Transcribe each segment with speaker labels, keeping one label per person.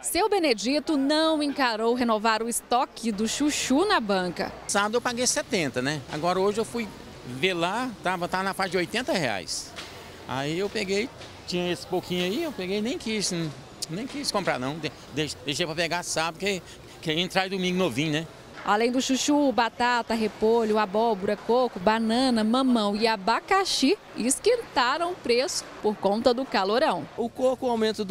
Speaker 1: Seu Benedito não encarou renovar o estoque do chuchu na banca.
Speaker 2: Sábado eu paguei 70, né? Agora hoje eu fui ver lá, tava na faixa de R$ 80. Aí eu peguei, tinha esse pouquinho aí, eu peguei nem quis comprar não. Deixei para pegar sábado, que entrar domingo novinho, né?
Speaker 1: Além do chuchu, batata, repolho, abóbora, coco, banana, mamão e abacaxi esquentaram o preço por conta do calorão.
Speaker 3: O coco, o aumento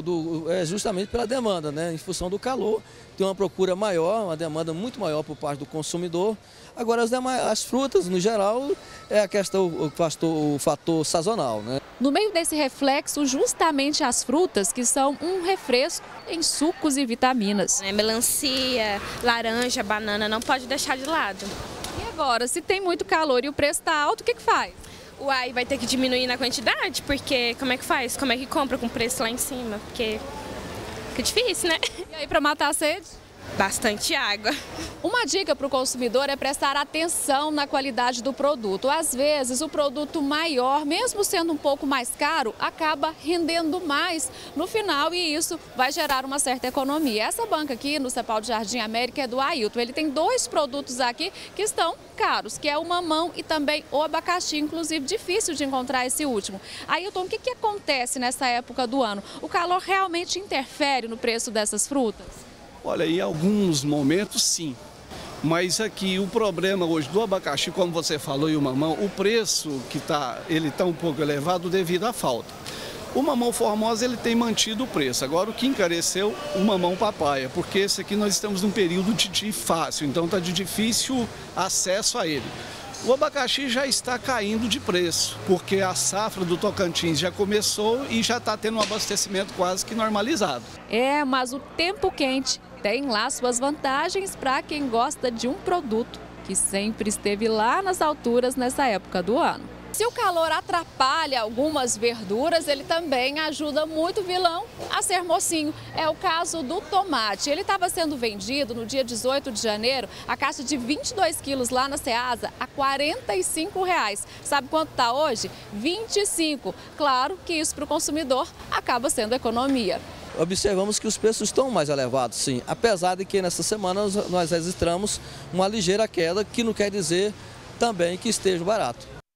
Speaker 3: é justamente pela demanda, né? Em função do calor, tem uma procura maior, uma demanda muito maior por parte do consumidor. Agora as frutas, no geral, é a questão, o fator sazonal, né?
Speaker 1: No meio desse reflexo, justamente as frutas que são um refresco em sucos e vitaminas.
Speaker 4: Melancia, laranja, banana, não pode deixar de lado.
Speaker 1: E agora, se tem muito calor e o preço está alto, o que faz?
Speaker 4: Uai, vai ter que diminuir na quantidade, porque como é que faz? Como é que compra com preço lá em cima? Porque fica difícil, né?
Speaker 1: E aí, para matar a sede?
Speaker 4: Bastante água.
Speaker 1: Uma dica para o consumidor é prestar atenção na qualidade do produto. Às vezes, o produto maior, mesmo sendo um pouco mais caro, acaba rendendo mais no final e isso vai gerar uma certa economia. Essa banca aqui no Cepal de Jardim América é do Ailton. Ele tem dois produtos aqui que estão caros, que é o mamão e também o abacaxi, inclusive difícil de encontrar esse último. Ailton, o que acontece nessa época do ano? O calor realmente interfere no preço dessas frutas?
Speaker 5: Olha, em alguns momentos sim, mas aqui o problema hoje do abacaxi, como você falou, e o mamão, o preço ele está um pouco elevado devido à falta. O mamão Formosa ele tem mantido o preço, agora o que encareceu o mamão papaya, porque esse aqui nós estamos num período de fácil, então está de difícil acesso a ele. O abacaxi já está caindo de preço, porque a safra do Tocantins já começou e já está tendo um abastecimento quase que normalizado.
Speaker 1: Mas o tempo quente tem lá suas vantagens para quem gosta de um produto que sempre esteve lá nas alturas nessa época do ano. Se o calor atrapalha algumas verduras, ele também ajuda muito o vilão a ser mocinho. É o caso do tomate. Ele estava sendo vendido no dia 18 de janeiro, a caixa de 22 quilos lá na Ceasa, a R$ 45,00. Sabe quanto está hoje? R$ 25,00. Claro que isso para o consumidor acaba sendo economia.
Speaker 3: Observamos que os preços estão mais elevados, sim. Apesar de que nessa semana nós registramos uma ligeira queda, que não quer dizer também que esteja barato.